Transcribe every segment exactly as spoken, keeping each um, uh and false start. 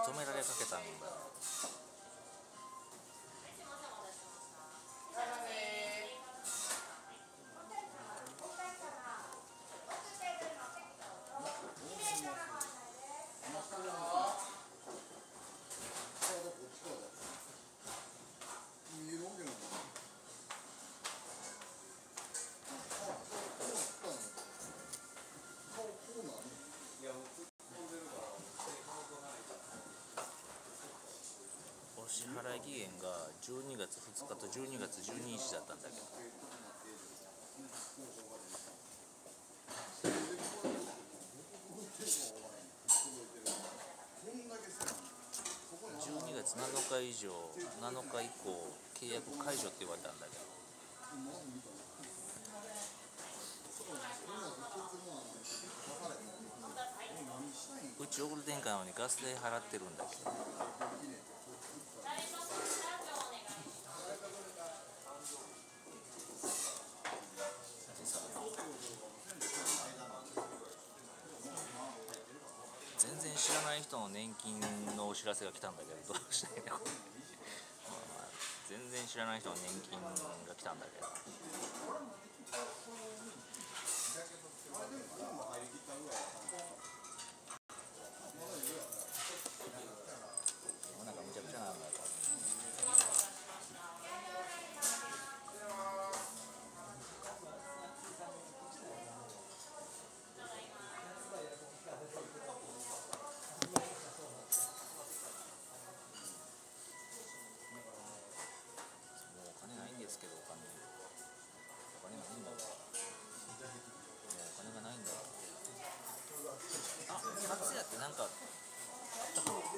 止められかけたんだ。お支払い期限がじゅうにがつふつかとじゅうにがつじゅうににちだったんだけど、じゅうにがつなのか以上なのか以降契約解除って言われたんだけど、うちオール電化なのにガス代払ってるんだけど、全然知らない人の年金のお知らせが来たんだけど、どうしたらいいのこれまあまあ全然知らない人の年金が来たんだけど、なんかめちゃくちゃなんだよ。ですけど、お金お金がないんだわ。お金がないんだわ。あ、勝也ってなんかあったかな。これ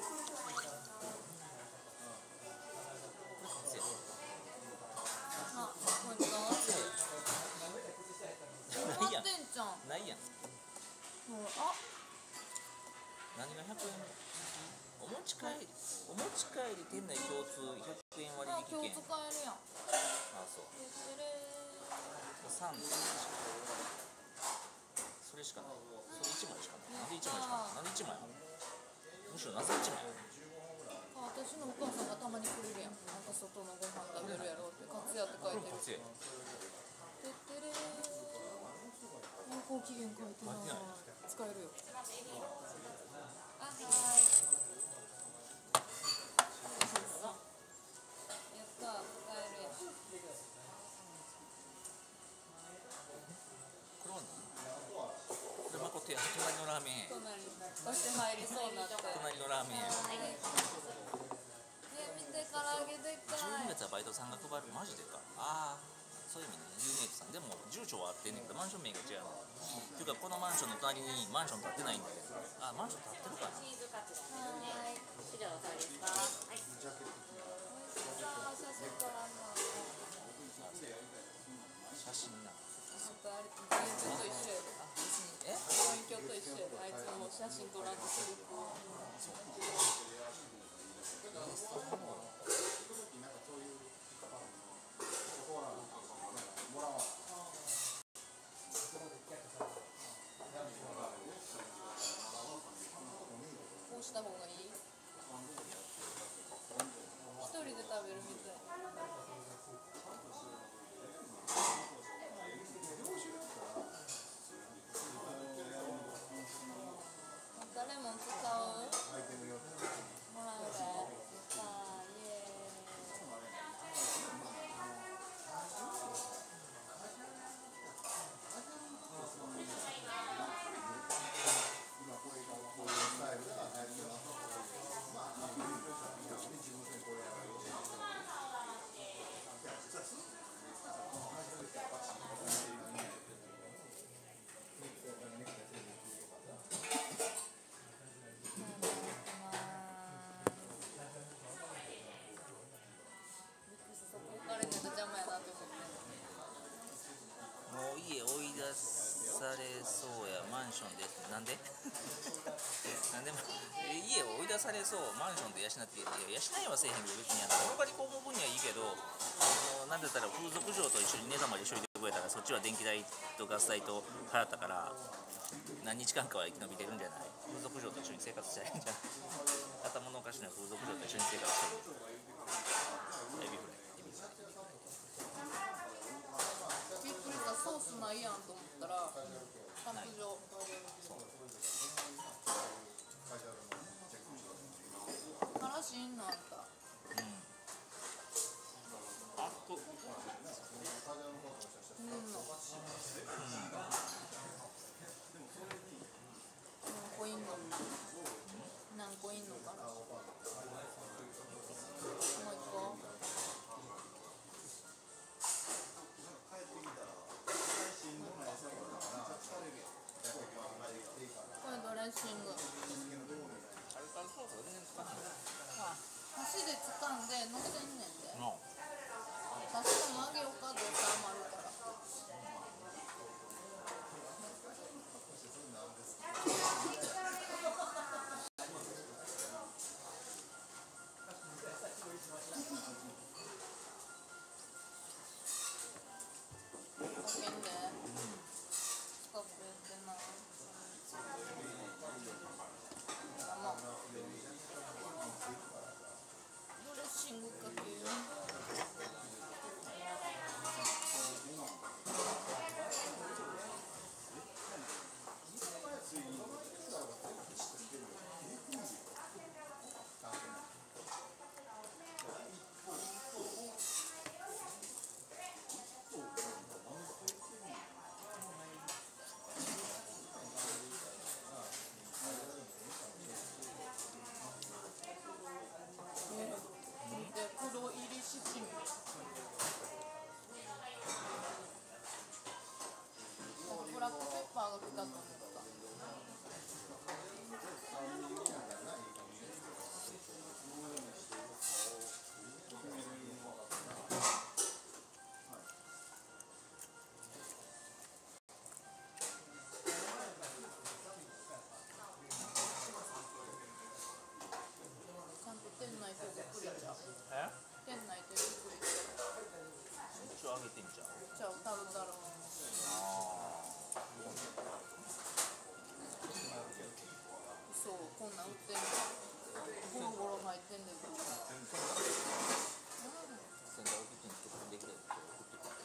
勝也。 あ、これか。 ないやん。 ってんじゃん。 ないやん。 あ。 何がひゃくえん？お持ち帰り、お持ち帰り店内共通ひゃくえん割引券。 今日使えるやん。 あ、そう。さんそれしかない。それいちまいしかない。なんでいちまいしかない。なんでいちまいある？むしろなぜいちまいある？ 私のお母さんがたまにくれるやん。なんか外のご飯食べるやろって勝也って書いてる。てってれー。有効期限書いてない。使えるよ。あ、はい。やった、使えるやん。 これは何？これ誠や、隣のラーメン屋。 隣に私入りそうになって。 隣のラーメン屋。 ね、見て唐揚げでっかい。 じゅうにがつはバイトさんが配る。マジでか。ああ、そういう意味ね。ユーメイトさんでも住所は合ってんねんけどマンション名が違うの。っていうかこのマンションの隣にマンション建ってないんだけど、あ、マンション建ってるかな。 はい。資料さですか。はい。美味しそう。写真撮らんの。 写真な。 本当あれ勉強と一緒やで。 え？ 勉強と一緒やで。あいつも写真撮らんとする。こうした方がいい？一人で食べるみたい。誰も使う？もらうで。さあ、イエーイ。 もう家追い出されそうやマンションでなんでなんで家を追い出されそうマンションで養っていや養いはせえへんけど別にあの転がり込む分にはいいけど、あのなんだったら風俗嬢と一緒に寝たまで一緒にいてくれたらそっちは電気代とガス代と払ったから何日間かは生き延びてるんじゃない？風俗嬢と一緒に生活したいんじゃない？頭のおかしな風俗嬢と一緒に生活してる。エビフライエビフライびっくりした、ソースないやんと思ったら卓上。からしんのあった。 うんあっこうんの何個いんの何個いんのからし。もう一個。これドレッシング。 タルタルソース全然使わない。 箸で掴んで乗せんねんで。 の確かにあげようかどうせ余るから。かけんで。使ってってな。ドレッシングかけよう。黒入り七味。ブラックペッパーが来たと思った。ちゃんと店内手作りちゃう。 え店内手作りちゃう。 一応揚げてみちゃう。 じゃあタルタル。 あそう、こんなん売ってんの。ゴロゴロ入ってんねんけど。 仙台沖キッチン作ってできるやつ送ってくる。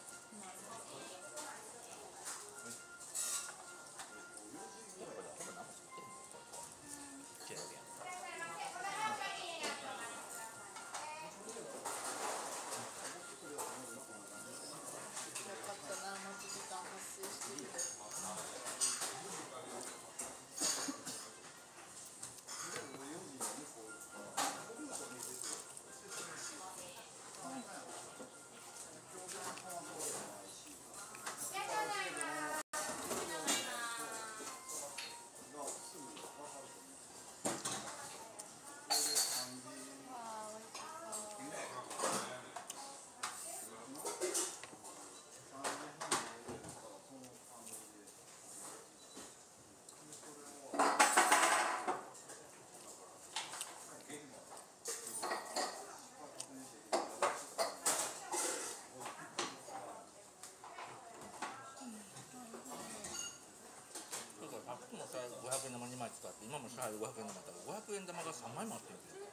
これほぼ何も作ってんの？違うやん。 よかったな、待ち時間発生してきて。 さっきもさごひゃくえん玉にまい使って今も支払いごひゃくえん玉だったらごひゃくえん玉がさんまいもあってるんですよ。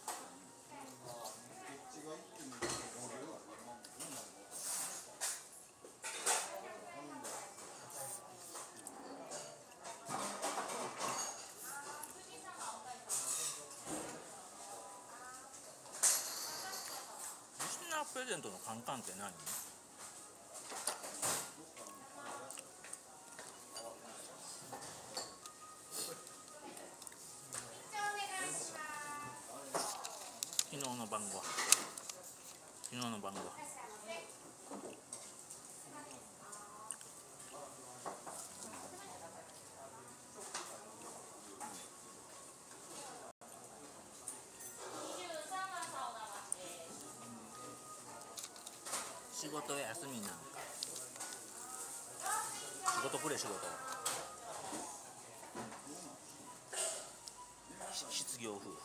リスナープレゼントのカンカンって何？昨日の晩ご飯昨日の晩ご飯仕事休みなんか仕事くれ仕事失業夫婦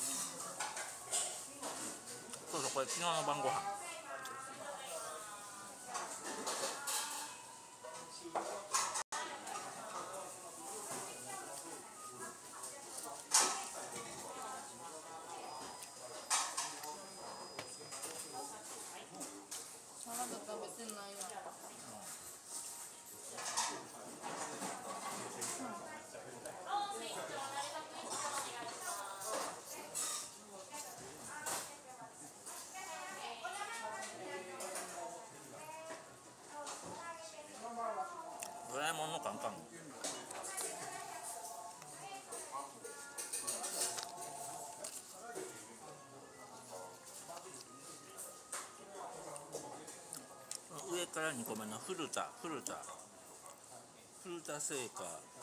そうそうこれ昨日の晩ご飯からにこめの古田古田古田製菓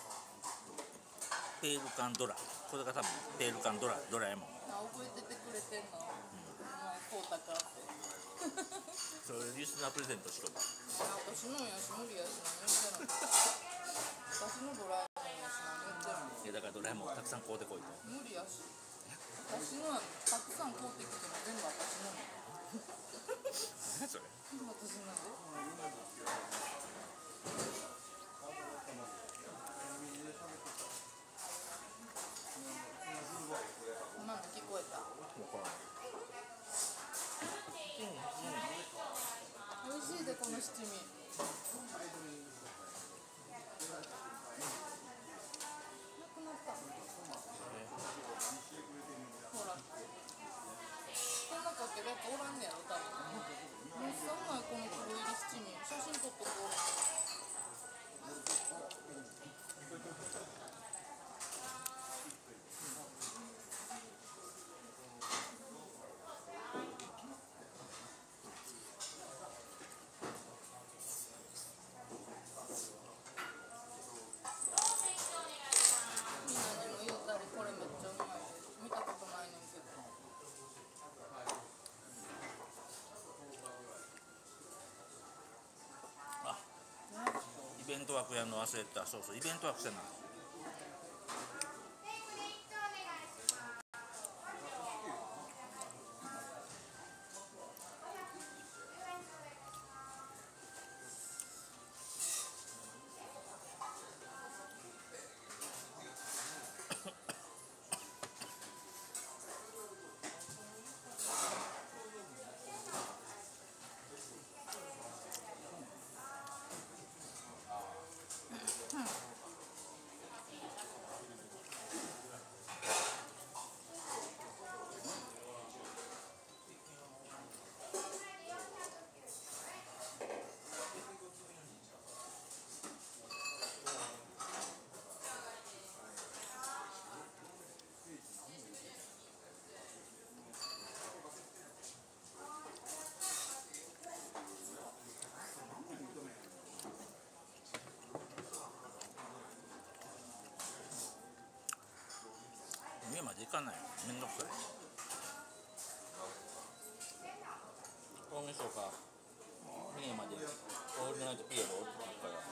ペール缶ドラ、これが多分ペール缶ドラドラえもん。 あ、覚えててくれてんの、うん、こうたかってそれリスナープレゼントしろ。 私のやし無理やし何言ってんの私のドラえもんやし何言ってんの。いやだからドラえもんたくさん買うてこいと。 無理やし私のたくさん買うてきても全部私の何それ。 私なんで今の聞こえた。美味しいでこの七味。なくなった。ほら。こんなかけるやつおらんねやろ多分。めっちゃうまいこの黒入り七味。写真撮っとこう。 イベント枠やるの忘れた。そうそうイベント枠せな。家まで行かない。めんどくさい。大晦日家までオールナイトピエロって言うから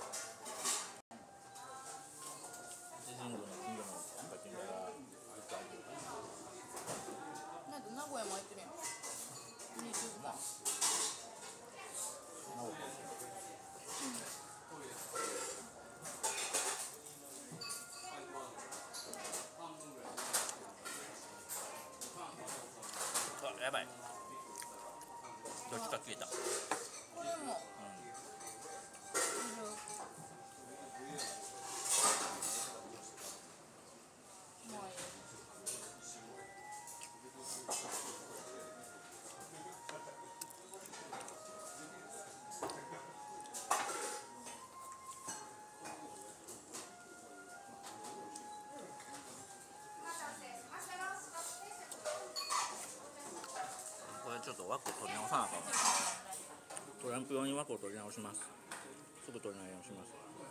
伊勢神宮の近所のパチンコがずっと開いてる。 なんで名古屋も開いてるやん。にじゅうじかん。 名古屋やばい。どっちか消えた。 これも。うん。まあいい。 これちょっと枠を取り直さなあかん。トランプ用に枠を取り直します。すぐ取り直します。